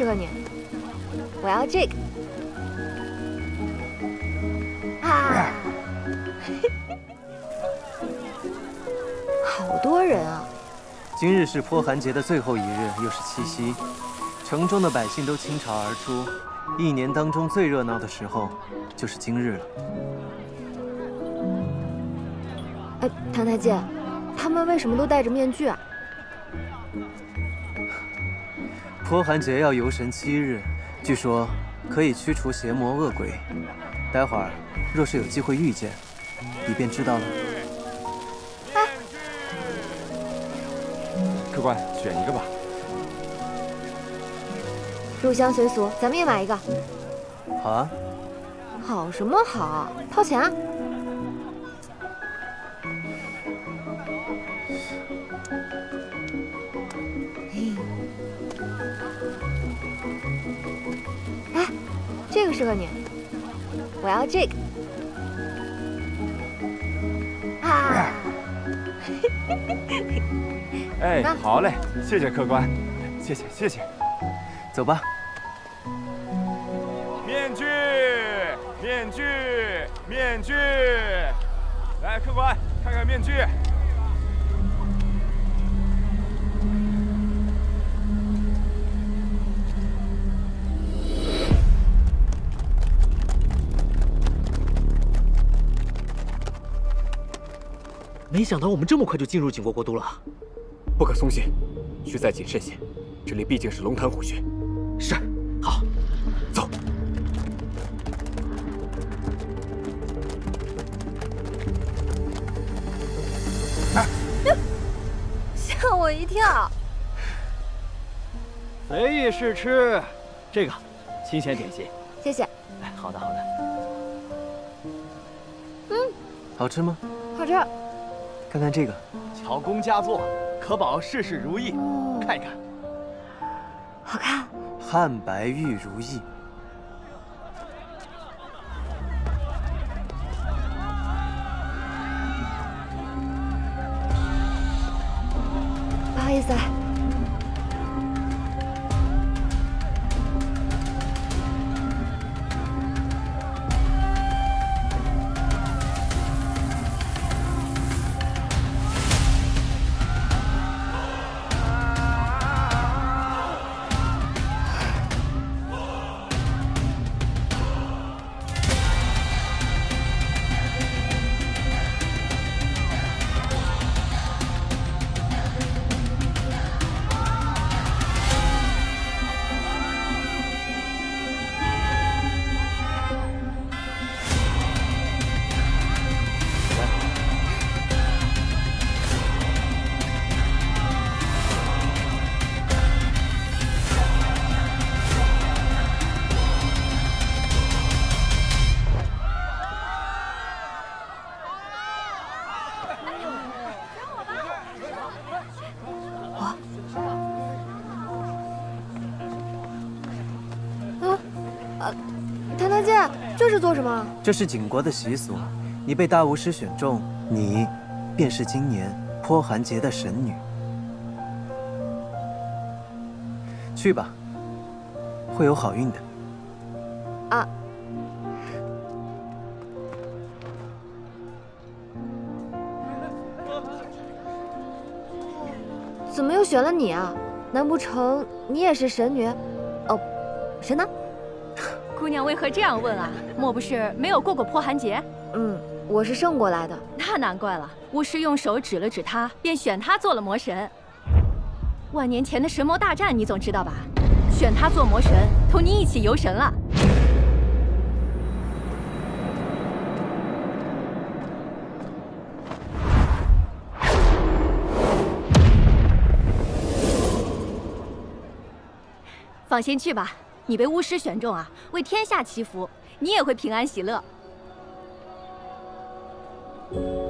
适合你。我要这个。啊！好多人啊！ 今日是泼寒节的最后一日，又是七夕，城中的百姓都倾巢而出。一年当中最热闹的时候，就是今日了。 哎，唐太监，他们为什么都戴着面具啊？ 泼寒节要游神7日，据说可以驱除邪魔恶鬼。待会儿若是有机会遇见，你便知道了。 哎， 客官，选一个吧。 入乡随俗，咱们也买一个。 好啊。 好什么好？掏钱啊！哎，这个适合你。我要这个。啊！ 哎，好嘞，谢谢客官，谢谢谢谢。 走吧。 面具，面具，面具！来，客官，看看面具。 没想到我们这么快就进入景国国都了， 不可松懈，需再谨慎些。这里毕竟是龙潭虎穴。 是，好，走。 吓我一跳！ 随意试吃，这个新鲜点心。 谢谢。 哎，好的好的。 好吃吗？ 好吃。 看看这个， 巧工佳作，可保事事如意。看一看， 好看。 汉白玉如意。 不好意思。唐太监，这是做什么？ 这是景国的习俗，你被大巫师选中，你便是今年泼寒节的神女。去吧，会有好运的。 啊。怎么又选了你啊？难不成你也是神女？哦，神呢？ 姑娘为何这样问啊？莫不是没有过泼寒节？ 我是胜过来的。 那难怪了，巫师用手指了指他，便选他做了魔神。万年前的神魔大战，你总知道吧？选他做魔神，同你一起游神了。放心去吧。你被巫师选中啊，为天下祈福，你也会平安喜乐。